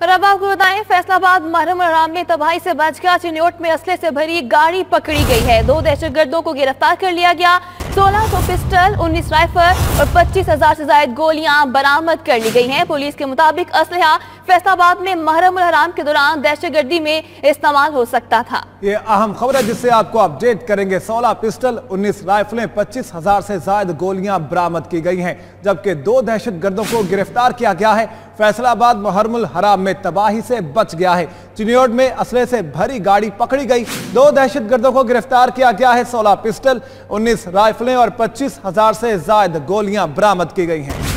और अब आपको बताएं, फैसलाबाद महरम में तबाही से बच गया। चिन्योट में असले से भरी गाड़ी पकड़ी गई है। 2 दहशतगर्दों को गिरफ्तार कर लिया गया। 1600 पिस्टल, 19 राइफल और 25,000 से ज्यादा गोलियां बरामद कर ली गई हैं। पुलिस के मुताबिक असलहा फैसलाबाद में महरम के दौरान दहशतगर्दी में इस्तेमाल हो सकता था। ये अहम खबर है जिससे आपको अपडेट करेंगे। 16 पिस्टल, 19 राइफलें, 25,000 से ज्यादा गोलियां बरामद की गई हैं, जबकि 2 दहशतगर्दों को गिरफ्तार किया गया है। फैसलाबाद मुहर्रमुल हराम में तबाही से बच गया है। चिन्योट में असले से भरी गाड़ी पकड़ी गई। 2 दहशतगर्दों को गिरफ्तार किया गया है। 16 पिस्टल, 19 राइफलें और 25,000 से ज्यादा गोलियां बरामद की गई हैं।